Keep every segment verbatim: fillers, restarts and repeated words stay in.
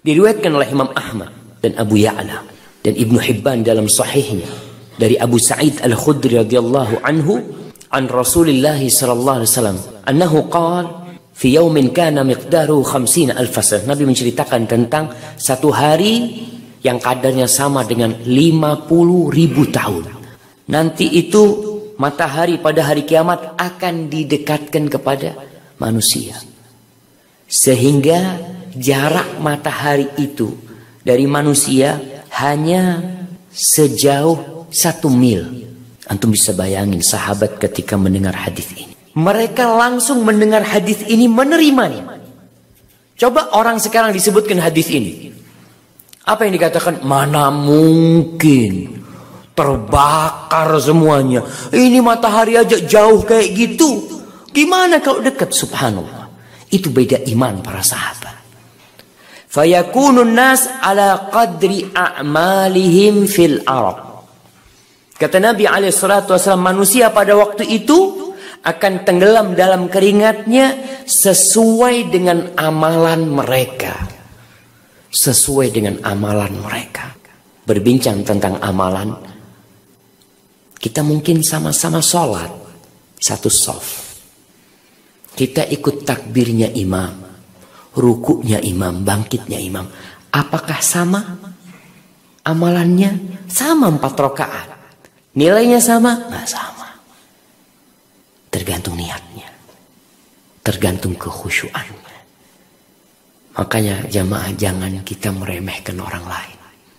Diriwayatkan oleh Imam Ahmad dan Abu Ya'la dan Ibnu Hibban dalam sahihnya dari Abu Sa'id Al-Khudri radhiyallahu anhu an Rasulillah sallallahu alaihi wasallam annahu qala fi yaumin kana miqdaruhu khamsina alf sanah. Nabi menceritakan tentang satu hari yang kadarnya sama dengan lima puluh ribu tahun. Nanti itu matahari pada hari kiamat akan didekatkan kepada manusia, sehingga jarak matahari itu dari manusia hanya sejauh satu mil. Antum bisa bayangin sahabat ketika mendengar hadis ini. Mereka langsung mendengar hadis ini, menerimanya. Coba orang sekarang disebutkan hadis ini, apa yang dikatakan? Mana mungkin, terbakar semuanya. Ini matahari aja jauh kayak gitu, gimana kalau dekat? Subhanallah. Itu beda iman para sahabat. Fayakunun nas ala qadri a'malihim fil arab. Kata Nabi alaihi salatu wasallam, manusia pada waktu itu akan tenggelam dalam keringatnya sesuai dengan amalan mereka. Sesuai dengan amalan mereka. Berbincang tentang amalan, kita mungkin sama-sama sholat satu shaf. Kita ikut takbirnya imam, rukuknya imam, bangkitnya imam. Apakah sama amalannya? Sama empat rakaat. Nilainya sama? Nggak sama. Tergantung niatnya, tergantung kekhusyuannya. Makanya jamaah, jangan kita meremehkan orang lain.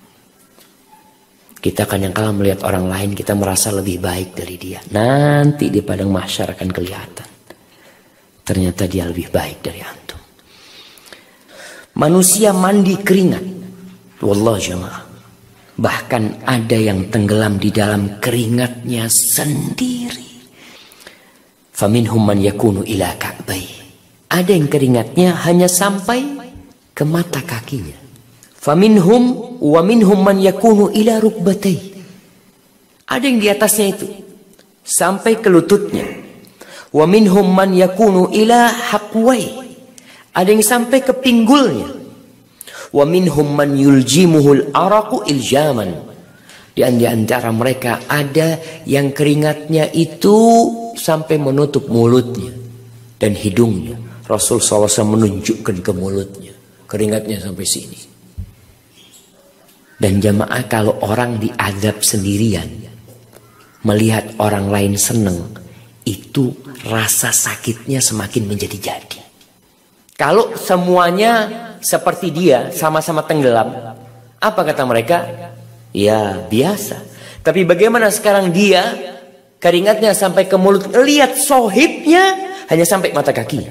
Kita kadang-kala melihat orang lain, kita merasa lebih baik dari dia. Nanti di padang mahsyar akan kelihatan, ternyata dia lebih baik dari antum. Manusia mandi keringat, wallah jamaah, bahkan ada yang tenggelam di dalam keringatnya sendiri. Faminhum man yakunu ila ka'bai. Ada yang keringatnya hanya sampai ke mata kakinya. Faminhum wa minhum man yakunu ila rukbatai. Ada yang di atasnya itu sampai ke lututnya. Wa minhum man yakunu ila haqwai. Ada yang sampai ke pinggulnya. Wa minhum man yuljimuhul araqu iljaman. Di antara mereka ada yang keringatnya itu sampai menutup mulutnya dan hidungnya. Rasul shallallahu alaihi wasallam menunjukkan ke mulutnya, keringatnya sampai sini. Dan jamaah, kalau orang diazab sendirian, melihat orang lain seneng, itu rasa sakitnya semakin menjadi-jadi. Kalau semuanya seperti dia, sama-sama tenggelam, apa kata mereka? Ya biasa. Tapi bagaimana sekarang dia keringatnya sampai ke mulut, lihat sohibnya hanya sampai mata kakinya.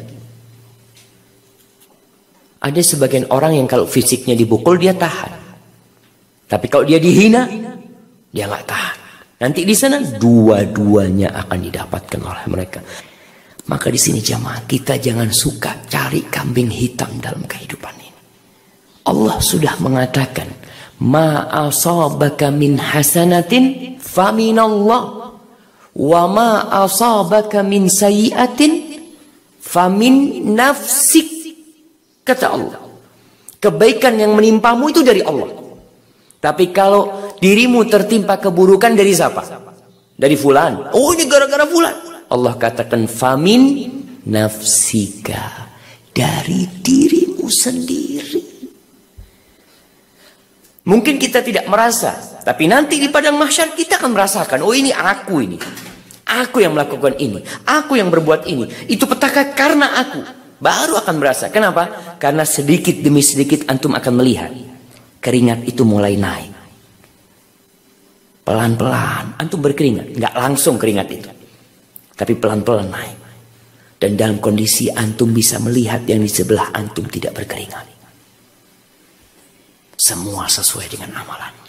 Ada sebagian orang yang kalau fisiknya dibukul dia tahan, tapi kalau dia dihina dia nggak tahan. Nanti di sana dua-duanya akan didapatkan oleh mereka. Maka di sini jamaah, kita jangan suka cari kambing hitam dalam kehidupan ini. Allah sudah mengatakan, ma asabaka min hasanatin faminallah wa ma asabaka min sayyi'atin famin nafsik. Kata Allah, kebaikan yang menimpamu itu dari Allah. Tapi kalau dirimu tertimpa keburukan, dari siapa? Dari fulan. Oh, ini gara-gara fulan. Allah katakan famin nafsika, dari dirimu sendiri. Mungkin kita tidak merasa, tapi nanti di padang mahsyar kita akan merasakan, oh ini aku ini. Aku yang melakukan ini, aku yang berbuat ini. Itu petaka karena aku. Baru akan merasa. Kenapa? Karena sedikit demi sedikit antum akan melihat keringat itu mulai naik. Pelan-pelan antum berkeringat, nggak langsung keringat itu, tapi pelan-pelan naik. Dan dalam kondisi antum bisa melihat yang di sebelah antum tidak berkeringat. Semua sesuai dengan amalan.